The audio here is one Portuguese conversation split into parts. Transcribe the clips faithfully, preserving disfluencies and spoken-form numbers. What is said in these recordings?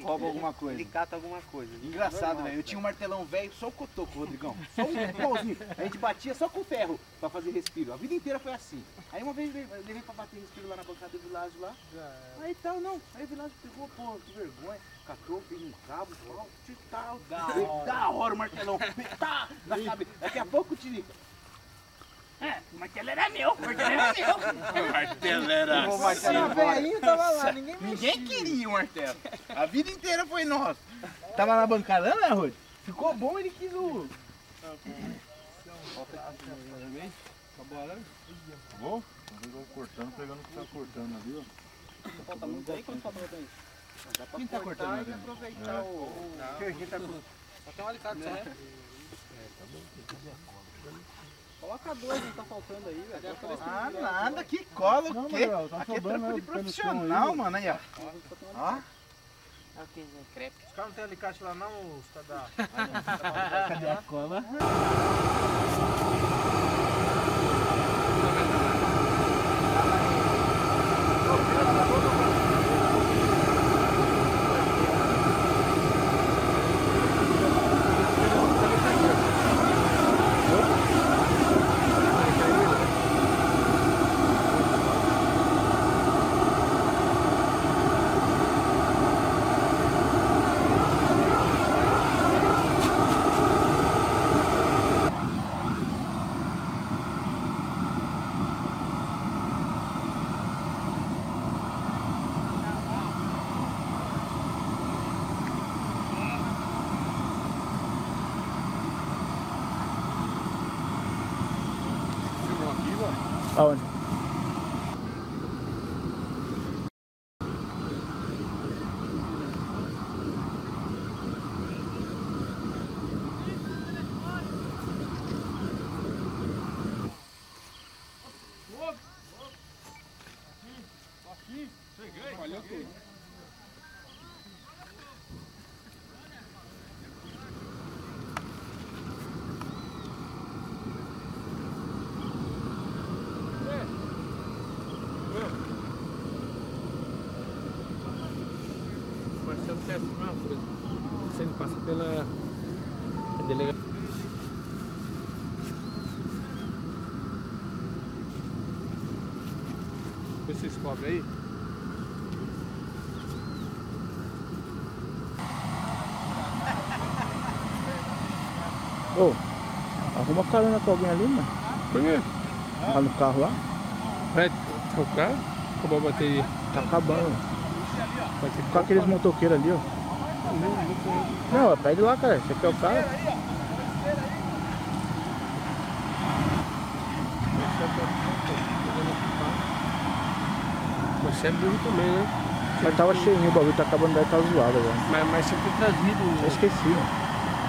rouba alguma coisa. Ele cata alguma coisa. Engraçado, velho. Eu tinha um martelão velho, só o cotoco, Rodrigão. Só um pauzinho. A gente batia só com o ferro pra fazer respiro. A vida inteira foi assim. Aí uma vez eu levei pra bater respiro lá na bancada do Vilásio lá. Aí tal, não. Aí o Vilásio pegou, pô, que vergonha. Catou, fez um cabo, tal, tal. Da hora. Da hora o martelão. Tá, na cabeça. Daqui a pouco o Tirica. É, o martelo era meu, o martelo era meu. O martelo era o martelo velhinho tava lá, ninguém Ninguém queria o martelo. A vida inteira foi nosso. Tava na bancada, né, Rod? Ficou bom, ele quis o... Acabou a arame? Acabou? Eu vou cortando, pegando o que tá cortando ali, ó. Falta muito aí, quanto falta muito aí? Dá pra Quem tá cortando e aproveitar é. o... Quem tá cortando? Só tem um alicate, só, né? Coloca dois, não tá faltando aí, velho. Ah, nada, que cola o quê? Tá Aqui é trampo de profissional, aí, mano. Aí, ó. Ó. Crepe. Os caras não tem alicate lá não, os caras da... Cadê a cola? Aonde? Aqui, cheguei, valeu tudo. Marcelo quer uma coisa. Você me passa pela delegacia. Vocês cobrem aí? Ô, oh, arruma carona com alguém ali, mano. Por quê? Lá no carro lá. Vai trocar? Acabou a bateria. Tá acabando. Com aqueles motoqueiros ali, ó. Não, pede lá, cara. Esse aqui é o cara. Você é burro também, né? Mas tava cheinho, o bagulho tá acabando, daí tá zoado agora. Mas, mas você foi trazido. Eu esqueci, mano.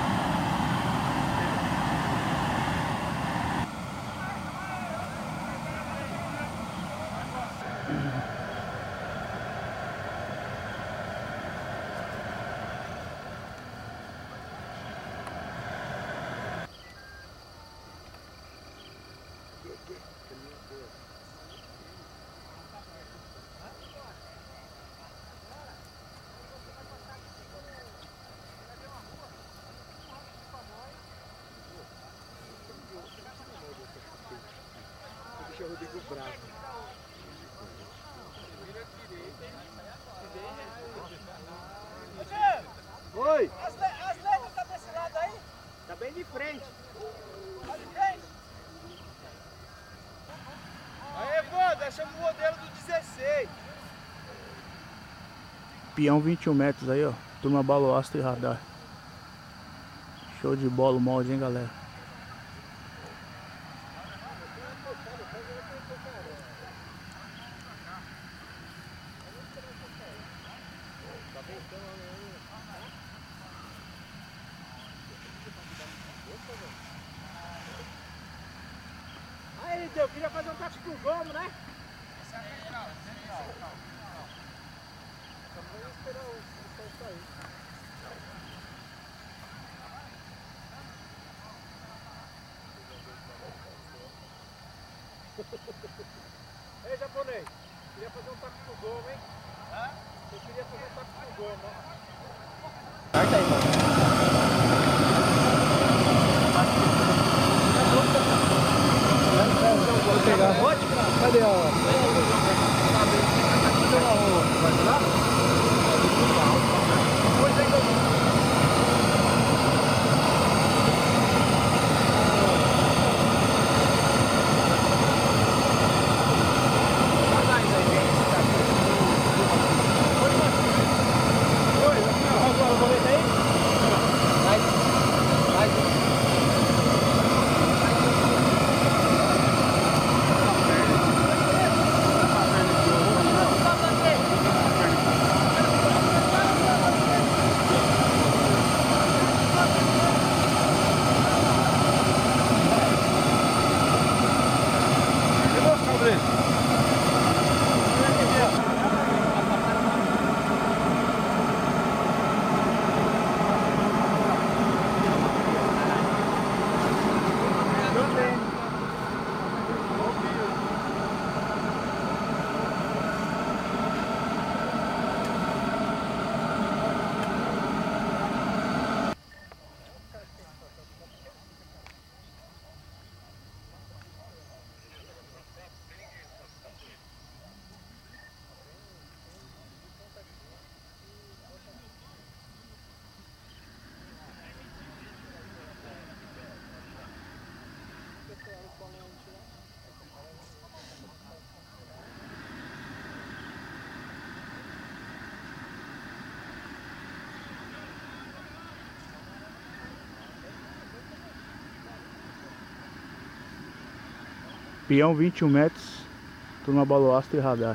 Rodrigo Bravo. Oi! As, le as letras tá desse lado aí? Tá bem de frente. Tá de frente? Aí, Evandro, achamos o modelo do dezesseis. Peão vinte e um metros aí, ó. Turma baloasta e radar. Show de bola o molde, hein, galera. Aí, eu queria fazer um tático com o gomo, né? Vamos esperar o sol sair. Ei, japonês, queria fazer um tático com o gomo, hein? Hã? Eu queria fazer um tático com o gomo, ó. Carta aí, mano. Vou pegar. Cadê a... Vai lá? Peão vinte e um metros, turma baloastra e radar.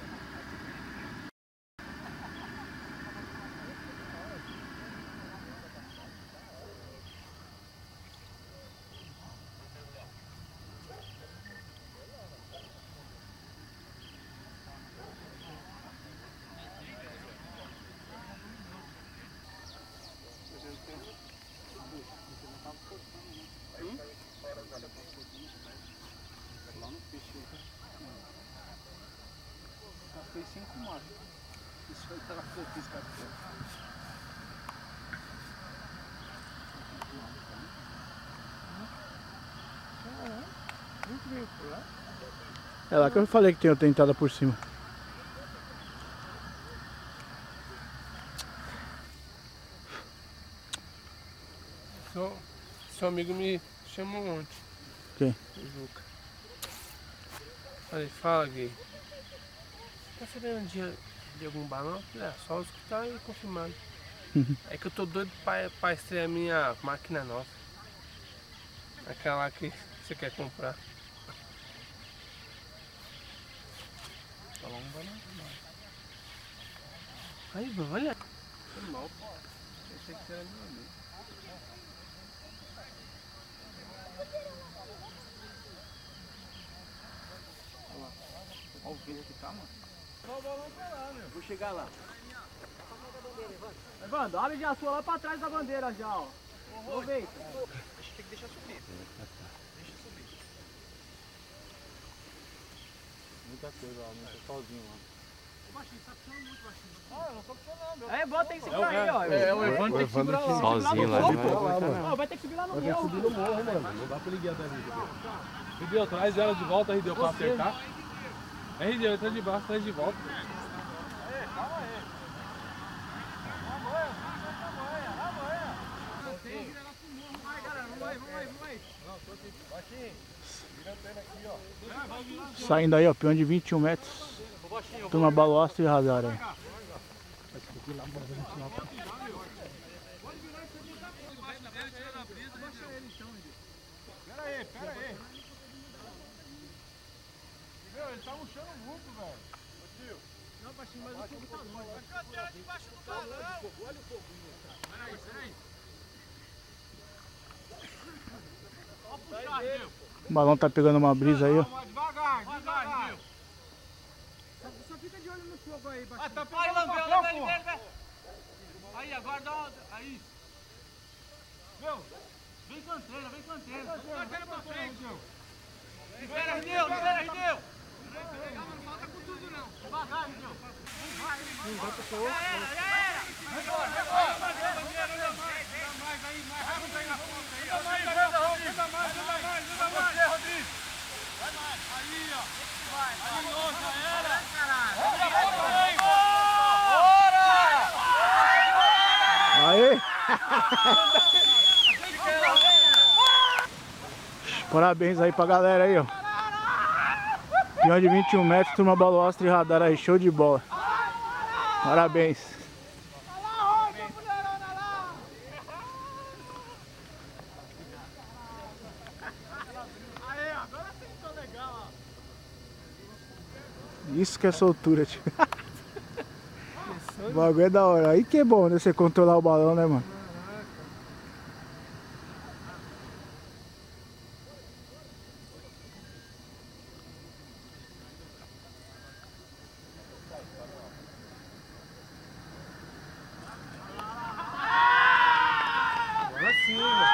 Foi cinco motos. Isso foi aquela coisa que escapou. É lá que eu falei que tem outra entrada por cima. Seu, seu amigo me chamou ontem. Quem? O Juca. Falei, fala, Gui. Tá sabendo de, de algum balão? É, só escutar e confirmar. É que eu tô doido pra, pra estrear a minha máquina nova. Aquela lá que você quer comprar. Balão não vai não. Aí, olha. Foi mal, pô. Pensei que você era meu amigo. Olha o vento que tá, mano. Olha o balão pra lá, meu. Vou chegar lá. Evandro, olha já a sua lá pra trás da bandeira já, ó. Aproveita. Acho que tem que deixar subir. Deixa subir. Muita coisa lá, não tô sozinho lá. O baixinho, tá puxando muito, baixinho. Ah, eu não tô puxando não, meu. É, Evandro tem que segurar aí, ó. É, o Evandro tem que segurar lá. Sozinho lá, Não, vai ter que subir lá no morro. Subir no morro, mano. Não dá pra ligar até ali. Rideu, traz ela de volta, Rideu, pra acertar. É, Rideu, entra de baixo, traz de volta. Calma aí. Saindo aí, ó, peão de vinte e um metros. Turma baloastra e radar aí. Pera aí, pera aí. Meu, ele tá murchando muito, velho. Ô tio. Não, baixinho, mas o fogo tá longe. Vai ficar a tela debaixo do balão. Olha o fogo, olha o foguinho. Pera aí, pera aí. Ó, puxar, Rio. O balão tá pegando uma brisa aí, ó. Devagar, devagar, Rio. Só fica de olho no fogo aí, baixinho. Ah, tá pegando o papel, pô. Aí, agora dá uma... Aí. Meu, vem canteira, vem canteira. Canteira pra frente. Libera, Rideu, libera, Rideu. Calma, não falta com tudo não. Devagar, Rideu. Vai, vai. Já era, já era. Vai embora, vai embora. Parabéns aí pra galera aí, ó. Pião de vinte e um metros, turma Baloastra e radar aí, show de bola. Parabéns. Isso que é soltura, tio. O bagulho é da hora. Aí que é bom, né? Você controlar o balão, né, mano? Agora sim, mano.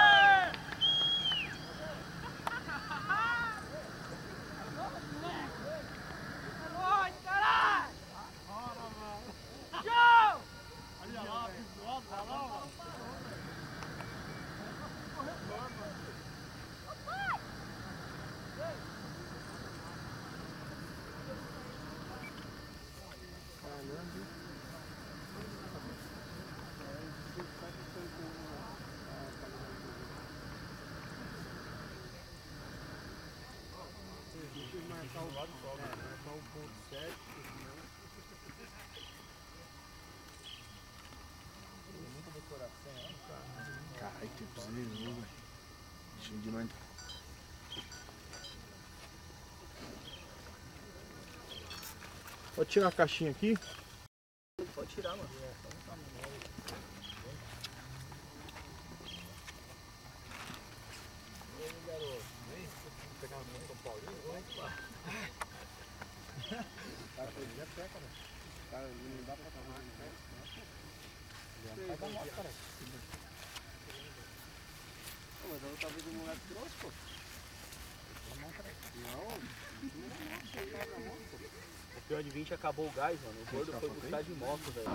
Caralho, que possível, velho. Cheio de nós. Pode tirar a caixinha aqui? Pode tirar, mano. Mas eu talvez o moleque trouxe, pô. O pior de vinte acabou o gás, mano. O gordo foi buscar de moto, velho.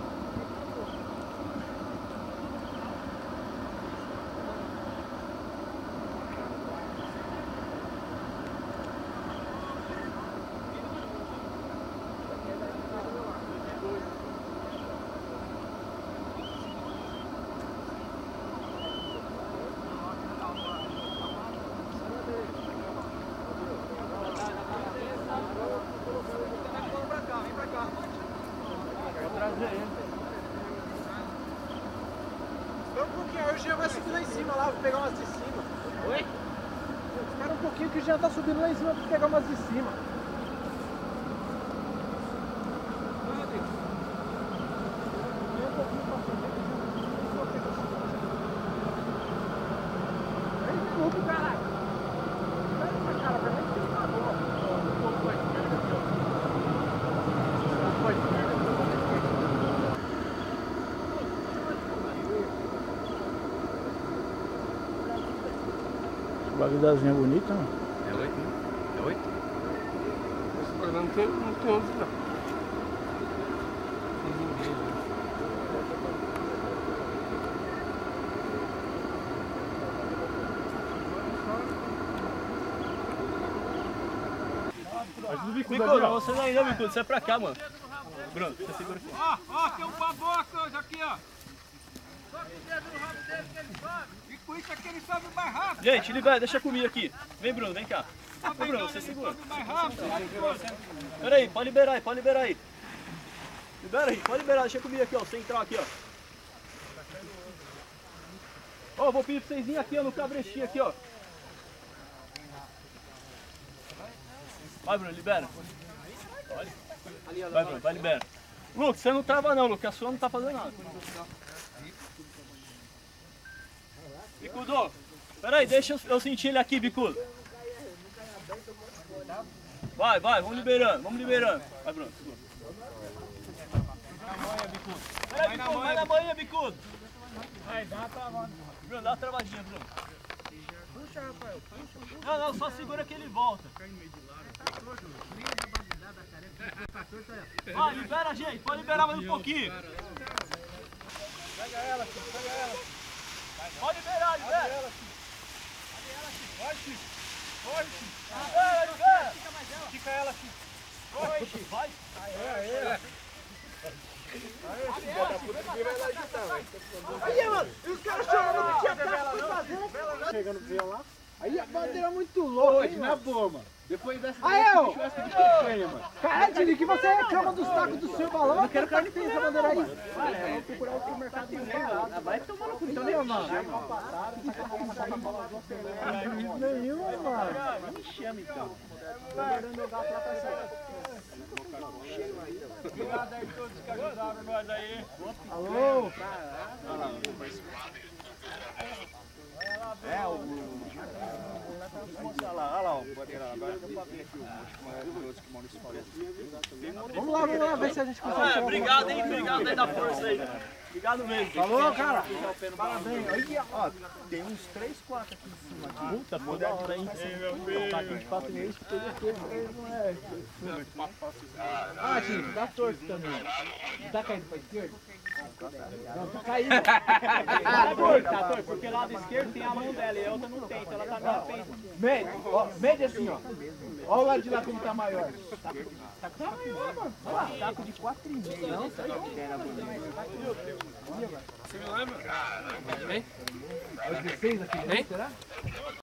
Espera um pouquinho, aí o Jean vai subir lá em cima, lá, vou pegar umas de cima. Oi? Espera um pouquinho que o Jean tá subindo lá em cima pra pegar umas de cima. Bagulhozinha bonita, mano. É oito, né? É oito? Esse programa não tem, não tem onze, não. Bicudo, você não ainda, Bicudo, você é pra cá, mano. Bruno, você segura aqui. Ó, ó, tem um baboca aqui, ó. Só que o dedo no rabo dele que ele sobe. E com isso aqui ele sobe mais rápido. Gente, libera, deixa comigo aqui. Vem, Bruno, vem cá. Vem, Bruno, você segura. Sobe mais rápido. Pera aí, pode liberar aí, pode liberar aí. Libera aí, pode liberar, deixa comigo aqui, ó. Central aqui, ó. Ó, vou pedir pra vocês virem aqui, ó, no cabrestinho aqui, ó. Vai, Bruno, libera. Olha. Vai, Bruno, vai, libera. Lucas, você não trava não, Lucas, a sua não tá fazendo nada. Bicudo, peraí, deixa eu, eu sentir ele aqui, Bicudo. Vai, vai, vamos liberando, vamos liberando. Vai, Bruno, segura. Peraí, Bicudo, vai na manhã, Bicudo. Vai, dá uma travada. Bruno, dá uma travadinha, Bruno. Puxa, Rafael, puxa. Não, não, só segura que ele volta. Vai, libera, gente, pode liberar mais um pouquinho. Pega ela, Chico, pega ela. Pode liberar, libera. Pega ela, Chico. Vai, Chico. Vai, Chico. Libera, libera. Estica ela, Chico. Vai, Chico. Vai. Aí, aí. Aí, mano, e os caras chorando, não tinha taça pra fazer. Chegando pro lá. Aí a bandeira é muito louca. Hoje, na boa, mano. Depois dessa Aí, eu! churrasco de picanha, mano. Caralho, Tini, que você reclama dos tacos do seu balão? Eu não quero carne tem essa bandeira aí. Mano, eu vou procurar outro mercado de mercado. Ah, vai tomar no cu, então nem mano. Nenhuma, mano. Me chama então. Obrigado aí a todos que ajudaram nós aí. Alô? É, o... Olha lá, olha lá, o bandeira lá. Agora deu pra ver aqui o moço que mora nesse palestra. Vamos lá, vamos lá, ver se a gente consegue. É, obrigado, hein? Obrigado aí da força aí. Obrigado mesmo. Falou, cara. Parabéns. Aí, ó, tem uns três, quatro aqui em cima. Puta, pô, da hora, hein? Tá aqui de quatro meses, que teve aqui, não é... Ah, Tini, dá torto também. Tá caindo pra esquerda? Não, tá caindo. Tá torto, tá torto, porque lado esquerdo tem a mão dela e a outra não tem, então ela tá meio feita. Mede, ó, mede assim, ó. Ó o lado de lá como tá maior. Tá, tá maior, mano. Olha lá. Taco de quatro e meio. Não, tá bom. Você me lembra? Vem? É os de seis aqui, Hein? será?